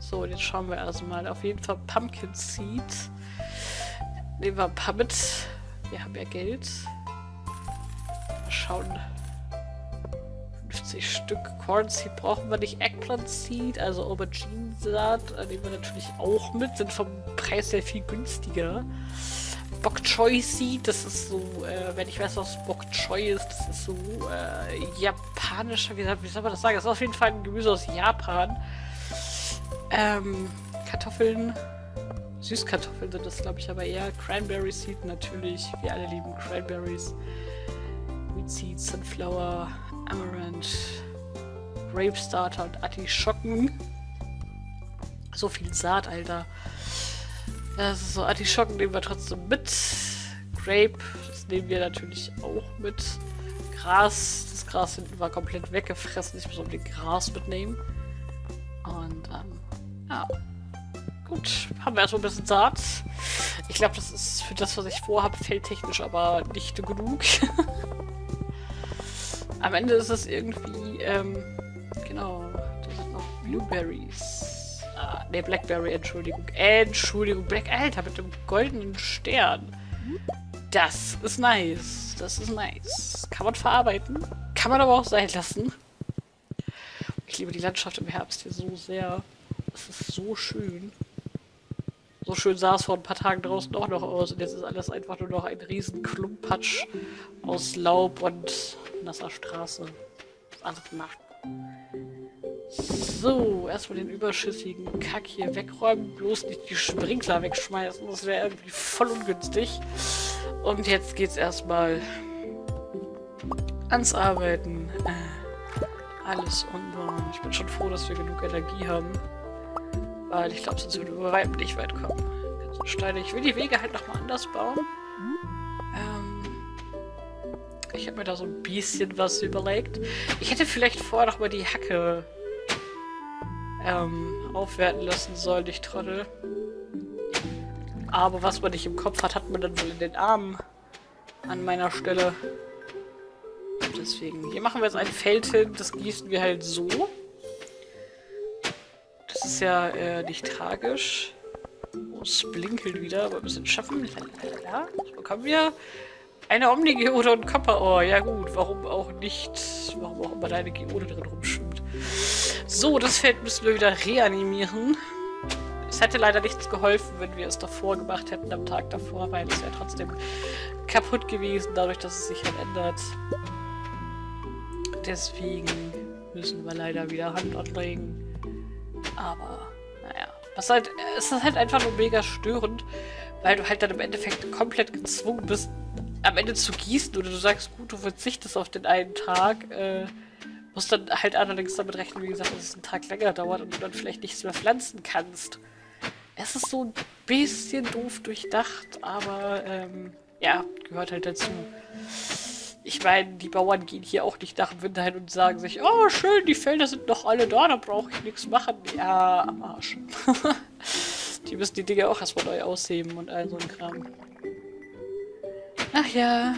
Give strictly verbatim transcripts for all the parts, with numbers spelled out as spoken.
So, jetzt schauen wir erstmal. Auf jeden Fall Pumpkin Seed. Nehmen wir ein paar mit. Wir haben ja Geld. Mal schauen. fünfzig Stück Corn Seed brauchen wir nicht. Eggplant Seed, also Aubergine-Saat, nehmen wir natürlich auch mit. Sind vom Preis her viel günstiger. Bok Choy Seed, das ist so, äh, wenn ich weiß, was Bok Choy ist, das ist so äh, japanischer, wie, wie soll man das sagen? Das ist auf jeden Fall ein Gemüse aus Japan. Ähm, Kartoffeln, Süßkartoffeln sind das, glaube ich, aber eher. Cranberry Seed natürlich, wir alle lieben Cranberries. Wheat Seed, Sunflower, Amaranth, Grape Starter und Artischocken. So viel Saat, Alter. Das ist so, Artischocken nehmen wir trotzdem mit. Grape, das nehmen wir natürlich auch mit. Gras, das Gras hinten war komplett weggefressen. Ich muss unbedingt Gras mitnehmen. Und, ähm, ja. Gut, haben wir erstmal ein bisschen Saat. Ich glaube, das ist für das, was ich vorhabe, feldtechnisch aber nicht genug. Am Ende ist es irgendwie, ähm, genau, da sind noch Blueberries. Ah, ne, Blackberry, Entschuldigung. Entschuldigung, Black, Alter, mit dem goldenen Stern. Das ist nice. Das ist nice. Kann man verarbeiten. Kann man aber auch sein lassen. Ich liebe die Landschaft im Herbst hier so sehr. Es ist so schön. So schön sah es vor ein paar Tagen draußen auch noch aus. Und jetzt ist alles einfach nur noch ein riesen Klumpatsch aus Laub und nasser Straße. Also gemacht. So, erstmal den überschüssigen Kack hier wegräumen. Bloß nicht die Sprinkler wegschmeißen. Das wäre irgendwie voll ungünstig. Und jetzt geht's erstmal ans Arbeiten. Äh, alles umbauen. Ich bin schon froh, dass wir genug Energie haben. Weil ich glaube, sonst würden wir bei weitem nicht weit kommen. Ganze Steine. Ich will die Wege halt nochmal anders bauen. Ähm, ich habe mir da so ein bisschen was überlegt. Ich hätte vielleicht vorher nochmal die Hacke ähm, aufwerten lassen sollen, ich Trottel. Aber was man nicht im Kopf hat, hat man dann wohl in den Armen an meiner Stelle. Deswegen, hier machen wir jetzt ein Feld hin, das gießen wir halt so. Das ist ja äh, nicht tragisch. Oh, es blinkelt wieder, aber ein bisschen schaffen. Lalalala. So bekommen wir eine Omni-Geode und Copper-Ohr. Ja gut, warum auch nicht? Warum auch immer da eine Geode drin rumschwimmt. So, das Feld müssen wir wieder reanimieren. Es hätte leider nichts geholfen, wenn wir es davor gemacht hätten, am Tag davor, weil es ja trotzdem kaputt gewesen, dadurch, dass es sich halt ändert. Deswegen müssen wir leider wieder Hand anlegen. Aber, naja. Was halt, es ist halt einfach nur mega störend, weil du halt dann im Endeffekt komplett gezwungen bist, am Ende zu gießen oder du sagst, gut, du verzichtest auf den einen Tag, äh, musst dann halt allerdings damit rechnen, wie gesagt, dass es einen Tag länger dauert und du dann vielleicht nichts mehr pflanzen kannst. Es ist so ein bisschen doof durchdacht, aber, ähm, ja, gehört halt dazu. Ich meine, die Bauern gehen hier auch nicht nach dem Winter hin und sagen sich, oh schön, die Felder sind noch alle da, da brauche ich nichts machen. Ja, am Arsch. Die müssen die Dinge auch erstmal neu ausheben und all so ein Kram. Ach ja.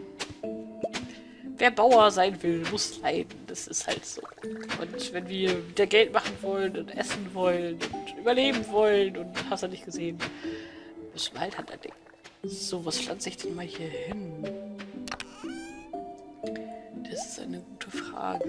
Wer Bauer sein will, muss leiden. Das ist halt so. Und wenn wir wieder Geld machen wollen und essen wollen und überleben wollen und hast du nicht gesehen, müssen wir halt halt denken. So, was pflanze ich denn mal hier hin? Das ist eine gute Frage.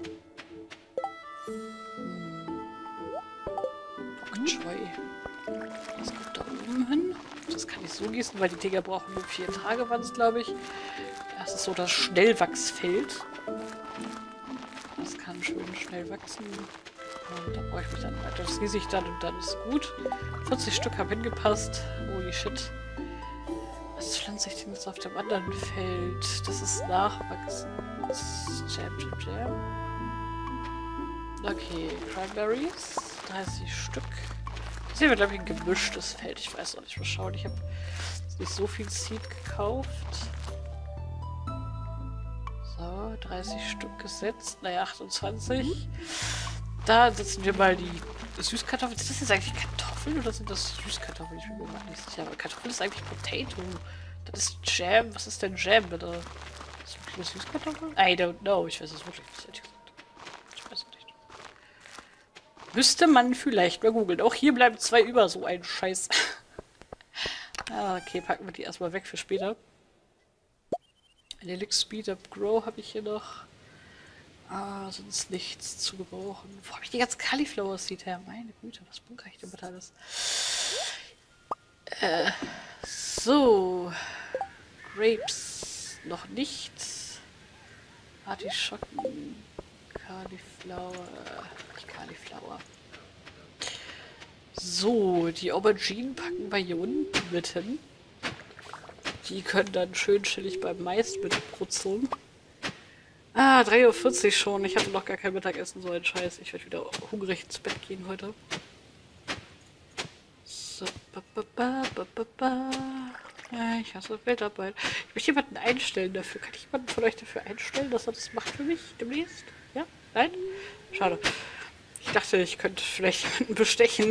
Hm. Bok Choy. Das kommt da oben hin. Das kann ich so gießen, weil die Dinger brauchen nur vier Tage, waren es, glaube ich. Das ist so das Schnellwachsfeld. Das kann schön schnell wachsen. Und da brauche ich mich dann weiter. Das gieße ich dann und dann ist gut. vierzig Stück haben hingepasst. Holy shit. Was pflanze ich denn jetzt auf dem anderen Feld? Das ist Nachwachsen. Das ist Jam, Jam, Jam. Okay, Cranberries. dreißig Stück. Das hier wird, glaube ich, ein gemischtes Feld. Ich weiß noch nicht. Mal schauen. Ich habe nicht so viel Seed gekauft. So, dreißig Stück gesetzt. Naja, achtundzwanzig. Da setzen wir mal die Süßkartoffeln. Sind das jetzt eigentlich Kartoffeln oder sind das Süßkartoffeln? Ich bin mir gar nicht sicher. Aber Kartoffeln ist eigentlich Potato. Das ist Jam. Was ist denn Jam, bitte? Ist das wirklich Süßkartoffeln? I don't know. Ich weiß es wirklich nicht. Ich weiß es nicht. Müsste man vielleicht mal googeln. Auch hier bleiben zwei über, so ein Scheiß. Ah, okay, packen wir die erstmal weg für später. Elix Speed Up Grow habe ich hier noch. Ah, sonst nichts zu gebrauchen. Wo habe ich die ganzen Cauliflower Seed her? Meine Güte, was bunkere ich denn mit alles? Äh, so. Grapes. Noch nichts. Artischocken. Cauliflower. Nicht Cauliflower. So, die Auberginen packen wir hier unten mit hin. Die können dann schön chillig beim Mais mitbrutzeln. Ah, drei Uhr vierzig schon. Ich hatte noch gar kein Mittagessen, so ein Scheiß. Ich werde wieder hungrig ins Bett gehen heute. So, ba, ba, ba, ba, ba, ba. Ja, ich hasse Weltarbeit. Ich möchte jemanden einstellen dafür. Kann ich jemanden von euch dafür einstellen, dass er das macht für mich demnächst? Ja? Nein? Schade. Ich dachte, ich könnte vielleicht jemanden bestechen.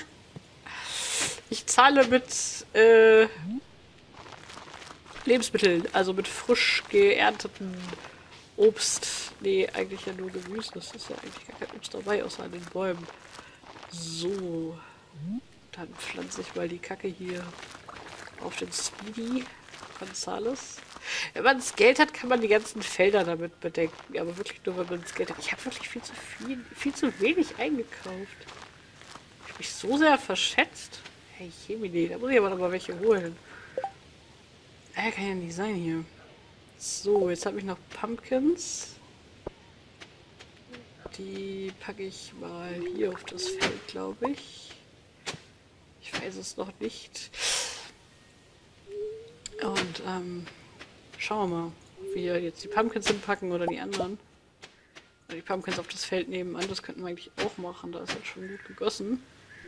Ich zahle mit äh, Lebensmitteln, also mit frisch geernteten Obst. Nee, eigentlich ja nur Gemüse. Das ist ja eigentlich gar kein Obst dabei, außer an den Bäumen. So. Dann pflanze ich mal die Kacke hier auf den Speedy Gonzales. Wenn man das Geld hat, kann man die ganzen Felder damit bedenken. Aber wirklich nur, wenn man das Geld hat. Ich habe wirklich viel zu viel, viel zu wenig eingekauft. Ich habe mich so sehr verschätzt. Hey, Chemie, da muss ich aber noch mal welche holen. Äh, kann ja nicht sein hier. So, jetzt habe ich noch Pumpkins. Die packe ich mal hier auf das Feld, glaube ich. Ich weiß es noch nicht. Und, ähm, schauen wir mal, ob wir jetzt die Pumpkins hinpacken oder die anderen. Oder die Pumpkins auf das Feld nebenan, das könnten wir eigentlich auch machen. Da ist jetzt schon gut gegossen.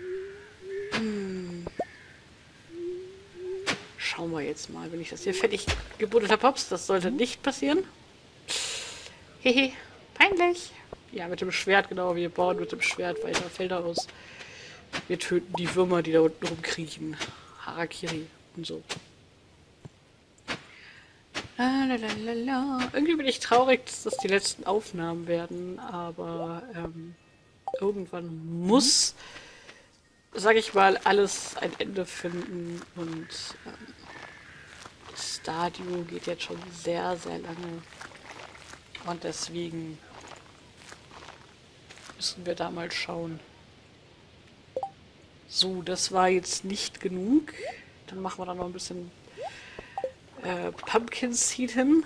Hm. Schauen wir jetzt mal, wenn ich das hier fertig gebuddelt habe. Hops, das sollte nicht passieren. Hehe, peinlich. Ja, mit dem Schwert, genau. Wir bauen mit dem Schwert weiter Felder aus. Wir töten die Würmer, die da unten rumkriechen. Harakiri und so. Lalalala. Irgendwie bin ich traurig, dass das die letzten Aufnahmen werden, aber ähm, irgendwann muss, sag ich mal, alles ein Ende finden und ähm, Stardew geht jetzt schon sehr, sehr lange und deswegen müssen wir da mal schauen. So, das war jetzt nicht genug. Dann machen wir da noch ein bisschen äh, Pumpkin Seed hin.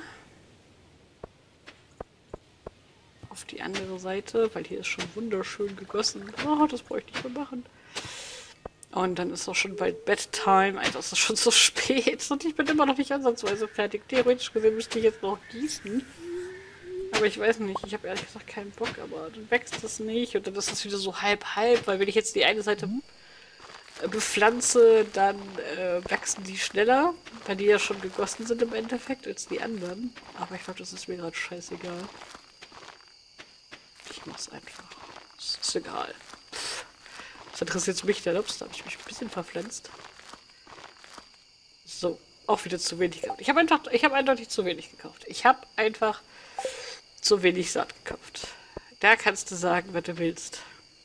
Auf die andere Seite, weil hier ist schon wunderschön gegossen. Oh, das bräuchte ich mal machen. Und dann ist auch schon bald Bedtime. Alter, es ist schon so spät. Und ich bin immer noch nicht ansatzweise fertig. Theoretisch gesehen müsste ich jetzt noch gießen. Aber ich weiß nicht. Ich habe ehrlich gesagt keinen Bock. Aber dann wächst es nicht. Und dann ist es wieder so halb-halb. Weil wenn ich jetzt die eine Seite bepflanze, dann äh, wachsen die schneller. Weil die ja schon gegossen sind im Endeffekt als die anderen. Aber ich glaube, das ist mir gerade scheißegal. Ich mach's einfach. Das ist egal. Was interessiert mich denn? Ups, da habe ich mich ein bisschen verpflanzt. So, auch wieder zu wenig gekauft. Ich habe einfach, ich habe eindeutig zu wenig gekauft. Ich habe einfach zu wenig Saat gekauft. Da kannst du sagen, was du willst.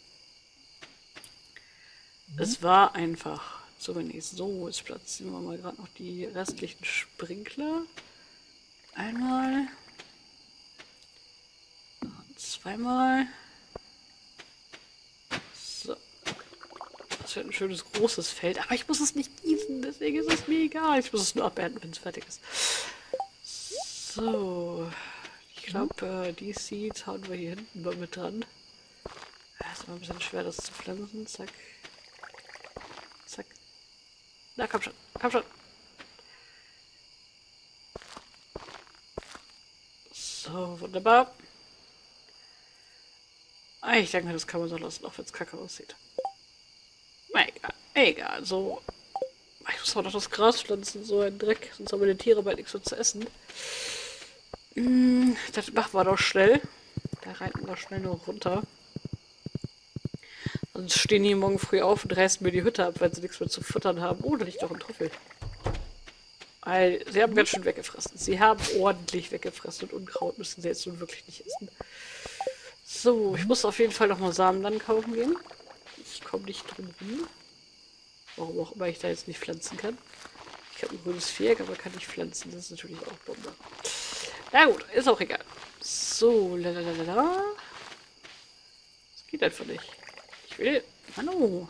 Mhm. Es war einfach zu wenig. So, jetzt platzieren wir mal gerade noch die restlichen Sprinkler. Einmal. Zweimal. So. Das wird ein schönes großes Feld. Aber ich muss es nicht gießen, deswegen ist es mir egal. Ich muss es nur abernten, wenn es fertig ist. So. Ich glaube, äh, die Seeds hauen wir hier hinten mal mit dran. Ja, ist immer ein bisschen schwer, das zu pflanzen. Zack. Zack. Na, komm schon. Komm schon. So, wunderbar. Ich denke, das kann man so lassen, auch wenn es kacke aussieht. Na, egal. Egal, so. Ich muss auch noch das Gras pflanzen, so ein Dreck. Sonst haben wir die Tiere bald nichts mehr zu essen. Hm, das machen wir doch schnell. Da reiten wir schnell noch runter. Sonst stehen die morgen früh auf und reißen mir die Hütte ab, weil sie nichts mehr zu futtern haben. Oh, da liegt doch ein Trüffel. Weil sie haben ganz schön weggefressen. Sie haben ordentlich weggefressen und Unkraut müssen sie jetzt nun wirklich nicht essen. So, ich muss auf jeden Fall nochmal Samen dann kaufen gehen. Ich komme nicht drum rum. Warum auch immer ich da jetzt nicht pflanzen kann. Ich habe ein grünes Viereck, aber kann nicht pflanzen. Das ist natürlich auch Bombe. Na gut, ist auch egal. So, lalalala. Das geht einfach nicht. Ich will... Hallo.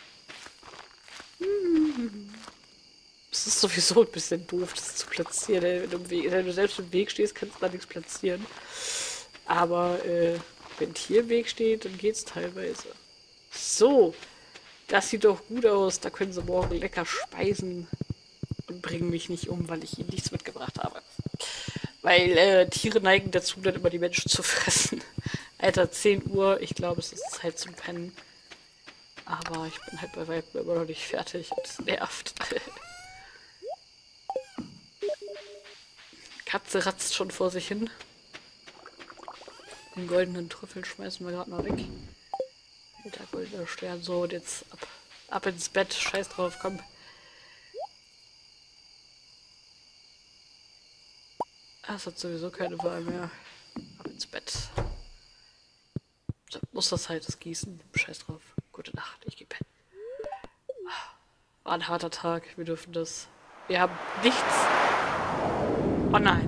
Hm. Es ist sowieso ein bisschen doof, das zu platzieren. Wenn du, im Weg, wenn du selbst im Weg stehst, kannst du da nichts platzieren. Aber äh, wenn ein Tier im Weg steht, dann geht's teilweise. So. Das sieht doch gut aus. Da können sie morgen lecker speisen. Und bringen mich nicht um, weil ich ihnen nichts mitgebracht habe. Weil äh, Tiere neigen dazu, dann immer die Menschen zu fressen. Alter, zehn Uhr. Ich glaube, es ist Zeit zum Pennen. Aber ich bin halt bei weitem immer noch nicht fertig. Und es nervt. Katze ratzt schon vor sich hin. Den goldenen Trüffel schmeißen wir gerade mal weg. Der goldene Stern. So, und jetzt ab, ab ins Bett. Scheiß drauf, komm. Das hat sowieso keine Wahl mehr. Ab ins Bett. So, muss das halt das Gießen. Scheiß drauf. Gute Nacht, ich geh pennen. War ein harter Tag. Wir dürfen das. Wir haben nichts. Oh nein.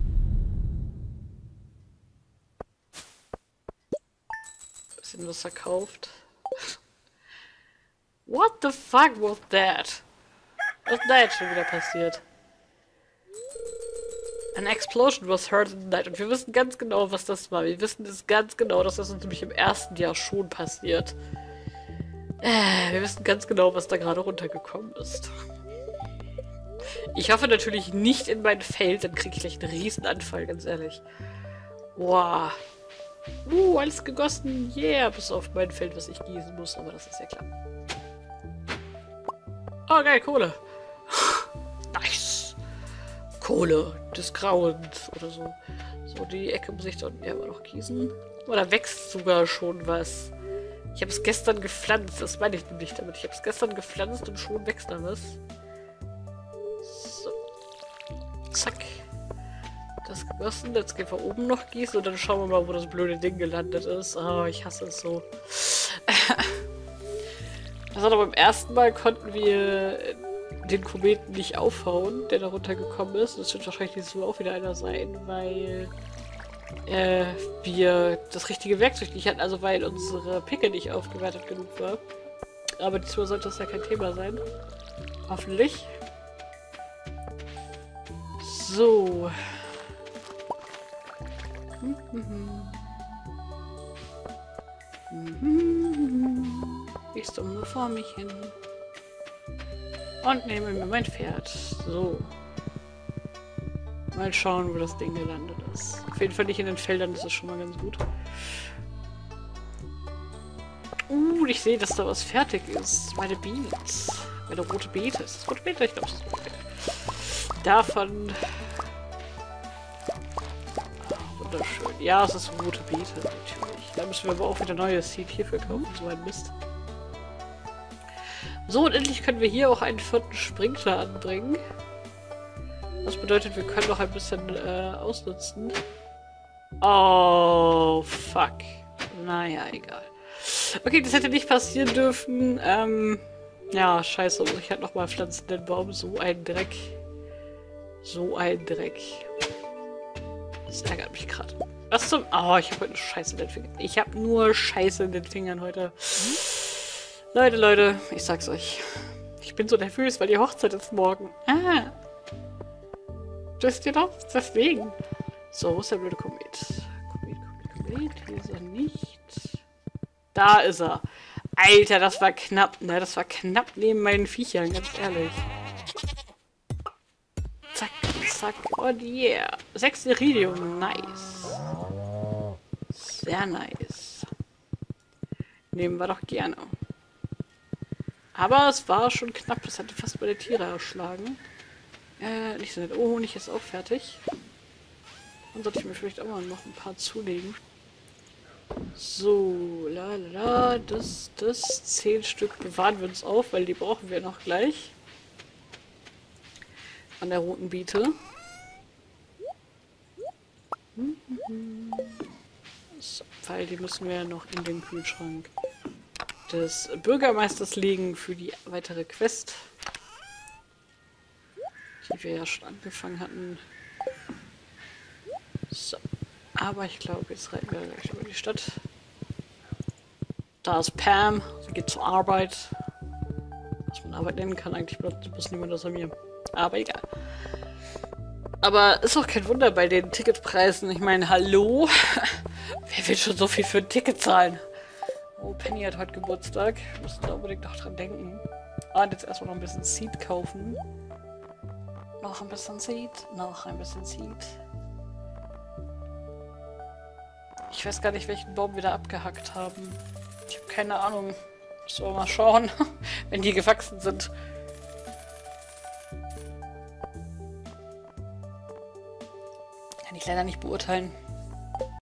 Bisschen was verkauft. What the fuck was that? Was ist da jetzt schon wieder passiert? An explosion was heard in the night. Und wir wissen ganz genau, was das war. Wir wissen es ganz genau, dass das uns nämlich im ersten Jahr schon passiert. Äh, wir wissen ganz genau, was da gerade runtergekommen ist. Ich hoffe natürlich nicht in mein Feld, dann kriege ich gleich einen Riesenanfall, ganz ehrlich. Wow. Uh, alles gegossen. Yeah, bis auf mein Feld, was ich gießen muss, aber das ist ja klar. Oh, geil, Kohle. Nice. Kohle des Grauens oder so. So, die Ecke muss ich dann ja immer noch gießen. Oder wächst sogar schon was. Ich habe es gestern gepflanzt, das meine ich nämlich damit. Ich habe es gestern gepflanzt und schon wächst da was. So. Zack. Das gegossen. Jetzt gehen wir oben noch gießen und dann schauen wir mal, wo das blöde Ding gelandet ist. Oh, ich hasse es so. Also aber beim ersten Mal konnten wir den Kometen nicht aufhauen, der da runtergekommen ist. Das wird wahrscheinlich dieses Mal auch wieder einer sein, weil äh, wir das richtige Werkzeug nicht hatten, also weil unsere Picke nicht aufgewertet genug war. Aber diesmal sollte das ja kein Thema sein. Hoffentlich. So. Ich stumme vor mich hin. Und nehme mir mein Pferd. So. Mal schauen, wo das Ding gelandet ist. Auf jeden Fall nicht in den Feldern, das ist schon mal ganz gut. Uh, ich sehe, dass da was fertig ist. Meine Beans. Meine rote Beete. Ist das rote Beete? Ich glaube, es ist rote Beete. Davon... Oh, wunderschön. Ja, es ist rote Beete, natürlich. Da müssen wir aber auch wieder neues Seed hierfür kaufen. So ein Mist. So, und endlich können wir hier auch einen vierten Sprinkler anbringen. Das bedeutet, wir können noch ein bisschen äh, ausnutzen. Oh, fuck. Naja, egal. Okay, das hätte nicht passieren dürfen. Ähm, ja, scheiße. Muss ich halt nochmal pflanzen, den Baum. So ein Dreck. So ein Dreck. Das ärgert mich gerade. Was zum... Oh, ich habe heute Scheiße in den Fingern. Ich habe nur Scheiße in den Fingern heute. Leute, Leute, ich sag's euch. Ich bin so nervös, weil die Hochzeit ist morgen. Ah. Wisst ihr doch? Deswegen. So, wo ist der blöde Komet? Komet, Komet, Komet. Hier ist er nicht. Da ist er. Alter, das war knapp, ne? Das war knapp neben meinen Viechern, ganz ehrlich. Zack, zack. Und yeah. Sechs Iridium. Nice. Sehr nice. Nehmen wir doch gerne. Aber es war schon knapp. Das hatte fast meine Tiere erschlagen. Äh, nicht so nett. Oh, Honig ist auch fertig. Dann sollte ich mir vielleicht auch mal noch ein paar zulegen. So, la la la. Das, das. Zehn Stück bewahren wir uns auf, weil die brauchen wir noch gleich. An der roten Beete. So, weil die müssen wir noch in den Kühlschrank des Bürgermeisters legen für die weitere Quest, die wir ja schon angefangen hatten. So. Aber ich glaube, jetzt reiten wir gleich über die Stadt. Da ist Pam, sie geht zur Arbeit. Was man Arbeit nennen kann, eigentlich bloß niemand außer mir. Aber egal. Aber ist auch kein Wunder bei den Ticketpreisen. Ich meine, hallo? Wer will schon so viel für ein Ticket zahlen? Oh, Penny hat heute Geburtstag. Wir müssen da unbedingt noch dran denken. Ah, und jetzt erstmal noch ein bisschen Seed kaufen. Noch ein bisschen Seed. Noch ein bisschen Seed. Ich weiß gar nicht, welchen Baum wir da abgehackt haben. Ich habe keine Ahnung. Müssen wir mal schauen, wenn die gewachsen sind. Kann ich leider nicht beurteilen.